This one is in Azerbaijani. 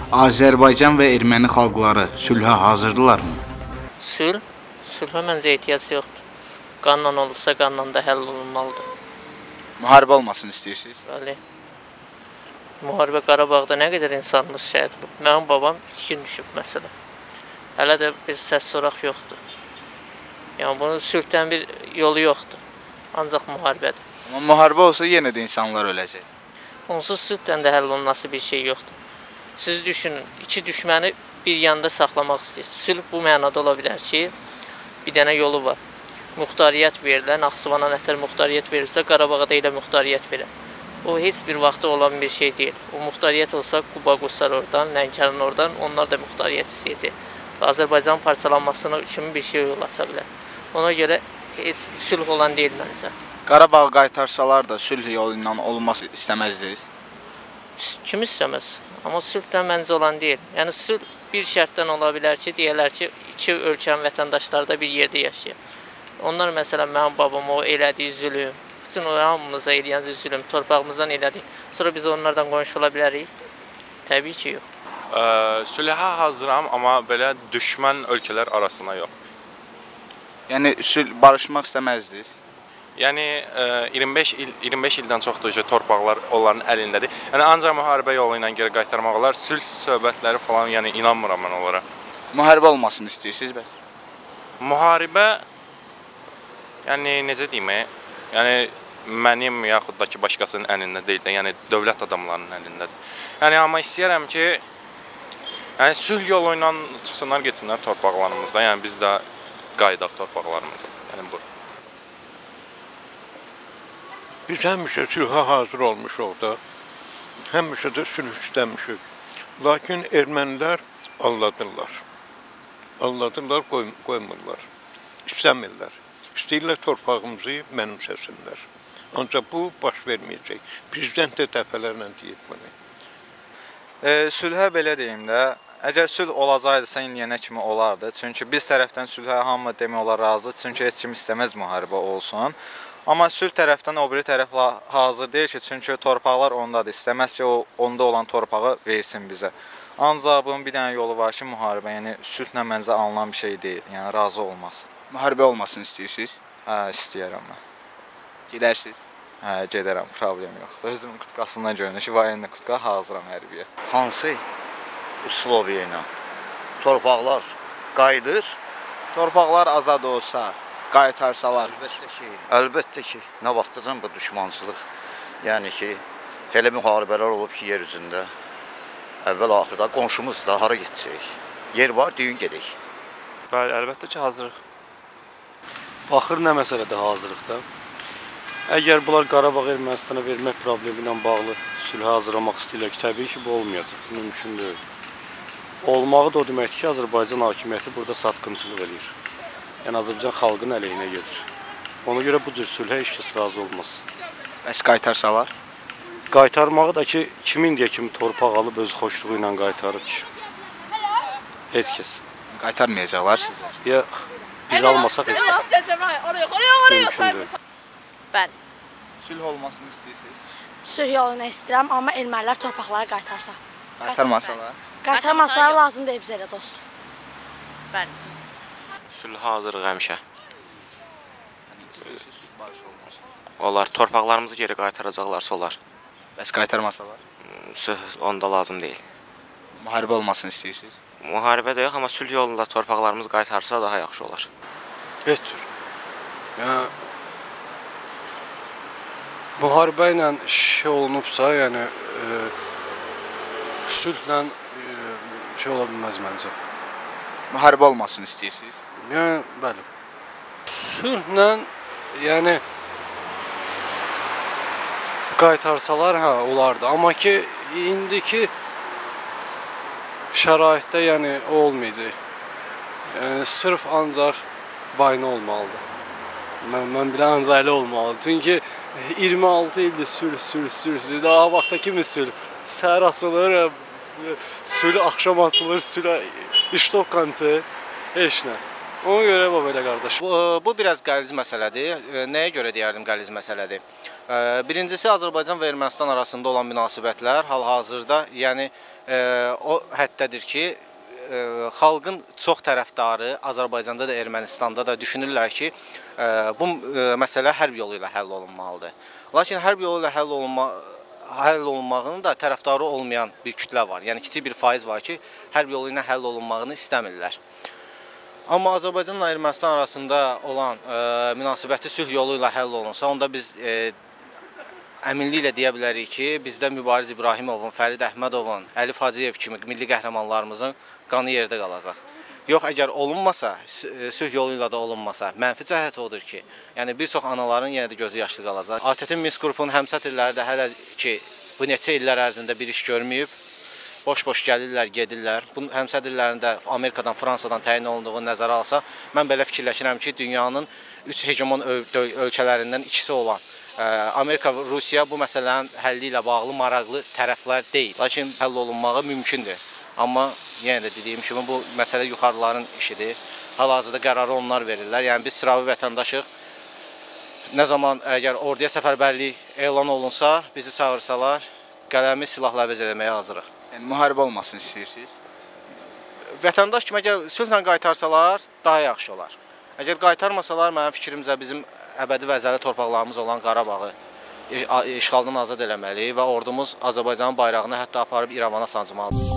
Azərbaycan və erməni xalqları sülhə hazırdırlarmı? Sülhə məncə ehtiyac yoxdur. Qanla olursa qanla da həll olunmalıdır. Müharibə olmasını istəyirsiniz? Bəli. Müharibə Qarabağda nə qədər insanımız şəhid olub. Mənim babam itkin düşüb məsələn. Hələ də bir səs soraq yoxdur. Yəni bunun sülhdən bir yolu yoxdur. Ancaq müharibədir. Amma müharibə olsa yenə də insanlar öləcək. Onsuz sülhdən də həll olunması bir şey yoxdur. Siz düşünün, iki düşməni bir yanda saxlamaq istəyirsiniz. Sülh bu mənada ola bilər ki, bir dənə yolu var. Muxtariyyət verilən, Naxçıvana nətər muxtariyyət verilsə, Qarabağa da elə muxtariyyət verir. O heç bir vaxtda olan bir şey deyil. O muxtariyyət olsa, Quba Qusar oradan, Lənkəran oradan, onlar da muxtariyyət istəyəcək. Azərbaycanın parçalanmasına kimi bir şey yol aça bilər. Ona görə heç sülh olan deyil məncə. Qarabağı qaytarsalar da sülh yolu ilə olması istəməzdiniz? Kim istəməz? Amma sülhdən məncə olan deyil. Yəni sülh bir şərtdən ola bilər ki, deyərlər ki, iki ölkənin vətəndaşları da bir yerdə yaşayır. Onlar məsələn mənim babam o elədiyi zülüm, bütün o hamımıza eləyən zülüm, torpağımızdan elədik. Sonra biz onlardan qonşu ola bilərik? Təbii ki, yox. Sülhə hazıram, amma belə düşmən ölkələr arasında yox. Yəni barışmaq istəməzdiniz? Yəni 25 ildən çoxdur ki, torpaqlar onların əlindədir. Yəni ancaq müharibə yolu ilə geri qaytarmaq olar. Sülh söhbətləri falan, yəni inanmıram mən onlara. Müharibə olmasını istəyirsiniz bəs? Müharibə yəni necə deyim? Yəni mənim yaxud da ki başqasının əlində deyil də, yəni dövlət adamlarının əlindədir. Yəni amma istəyirəm ki, yəni sülh yolu ilə çıxsınlar, getsinlər torpaqlarımızda. Yəni biz də qayıdaq torpaqlarımıza. Yəni bu. Biz həmişə sülhə hazır olmuşuq da, həmişə də sülh istəmişik. Lakin ermənilər aldadırlar. Aldadırlar, qoymurlar. İstəmirlər. İstəyirlər torpağımızı mənimsəsinlər. Ancaq bu baş verməyəcək. Prezident də dəfələrlə deyib bunu. Sülhə belə deyim də, əgər sülh olacaqdısa indiyənə kimi olardı. Çünki biz tərəfdən sülhə hamı demək olar razıdır. Çünki heç kim istəməz müharibə olsun. Amma sülh tərəfdən o biri tərəf hazır deyil ki, çünki torpaqlar ondadır. İstəməz ki, o onda olan torpağı versin bizə. Ancaq bunun bir dənə yolu var ki, müharibə, yəni sülhlə məncə alınan bir şey deyil. Yəni razı olmaz. Müharibə olmasını istəyirsiniz? Hə, istəyərəm mən. Gedərsiniz? Hə, gedərəm, problem yoxdur. Özümün kutkasından görünür ki, voyenli kutka hazıram hərbiyə. Hansı üsloviyə ilə torpaqlar qayıdır? Torpaqlar azad olsa, qaytarsalar. Əlbəttə ki, nə vaxtacan bu düşmançılıq, yəni ki, elə müharibələr olub ki, yer üzündə, əvvəl-axırda qonşumuz da hara getəcək? Yer var, düyün gedək. Bəli, əlbəttə ki, hazırıq. Baxır nə məsələdə hazırlıqda. Əgər bunlar Qarabağ Ermənistana vermək problemi ilə bağlı sülhə hazırlamaq istəyirlər ki, təbii ki, bu olmayacaq, mümkün deyil. Olmağı da o deməkdir ki, Azərbaycan hakimiyyəti burada satqınçılıq eləyir. Yəni Azərbaycan xalqının əleyhinə gedir. Ona görə bu cür sülhə heç kəs razı olmaz. Bəs qaytarsalar? Qaytarmağı da ki, kimin deyə kimi torpaq alıb öz xoşluğu ilə qaytarır ki? Heç kəs. Qaytarmayacaqlar sizə? Yox, biz almasaq heç kəs. Mümkün deyil. Bəli. Sülh olmasını istəyirsiniz? Sülh yolunu istəyirəm, amma ermənilər torpaqları qaytarsa. Qaytarmasalar? Qaytarmasalar lazım deyil bizə elə dost. Bəli. Sülhə hazırıq həmişə. İstəyirsiniz sülh barış olmasın? Onlar torpaqlarımızı geri qaytaracaqlarsa olar. Bəs qaytarmasalar? Sülh onda lazım deyil. Müharibə olmasını istəyirsiniz? Müharibə də yox, amma sülh yolunda torpaqlarımız qaytarsa daha yaxşı olar. Heç cür. Yəni müharibə ilə şey olunubsa, yəni sülhlə şey ola bilməz məncə. Müharibə olmasını istəyirsiniz? Yəni, bəli. Sülhlə, yəni qaytarsalar, hə, olardı. Amma ki, indiki şəraitdə, yəni, o olmayacaq. Yəni, sırf ancaq vayna olmalıdır. Mən bilən ancaq elə olmalıdır. Çünki 26 ildir sülh. Daha vaxta kimi sülh. Səhər asılır, sülh axşam asılır, sülh iştokkancı, heç nə. Ona görə belə qardaş. Bu biraz qəliz məsələdir. Nəyə görə deyərdim qəliz məsələdir? Birincisi Azərbaycan və Ermənistan arasında olan münasibətlər hal-hazırda, yəni o həddədir ki, xalqın çox tərəfdarı Azərbaycanda da, Ermənistanda da düşünürlər ki, bu məsələ hərb yolu ilə həll olunmalıdır. Lakin hərb yolu ilə həll olunmağının da tərəfdarı olmayan bir kütlə var. Yəni kiçik bir faiz var ki, hərb yolu ilə həll olunmağını istəmirlər. Amma Azərbaycanla Ermənistan arasında olan münasibəti sülh yolu ilə həll olunsa, onda biz əminliklə deyə bilərik ki, bizdə Mübariz İbrahimovun, Fərid Əhmədovun, Əlif Hacıyev kimi milli qəhrəmanlarımızın qanı yerdə qalacaq. Yox, əgər olunmasa, sülh yolu ilə də olunmasa, mənfi cəhət odur ki, yəni bir çox anaların yenə də gözü yaşlı qalacaq. ATƏT-in Minsk qrupunun həmsətirləri də hələ ki, bu neçə illər ərzində bir iş görməyib, boş-boş gəlirlər, gedirlər. Bu həmsədirlərin də Amerikadan, Fransadan təyin olunduğunu nəzərə alsa, mən belə fikirləşirəm ki, dünyanın 3 hegemon ölkələrindən ikisi olan Amerika və Rusiya bu məsələnin həlli ilə bağlı maraqlı tərəflər deyil. Lakin həll olunmağı mümkündür. Amma yenə də dediyim kimi bu məsələ yuxarıların işidir. Hal-hazırda qərarı onlar verirlər. Yəni biz sıravi vətəndaşıq. Nə zaman əgər orduya səfərbərlik elan olunsa, bizi çağırsalar, qələmi silahla əvəz eləməyə hazırıq. Yəni müharibə olmasını istəyirsiniz? Vətəndaş kimi əgər sülhlə qaytarsalar, daha yaxşı olar. Əgər qaytarmasalar, mənim fikrimcə bizim əbədi və əzəli torpaqlarımız olan Qarabağı işğaldan azad eləməli və ordumuz Azərbaycanın bayrağını hətta aparıb İrəvana sancmalıdır.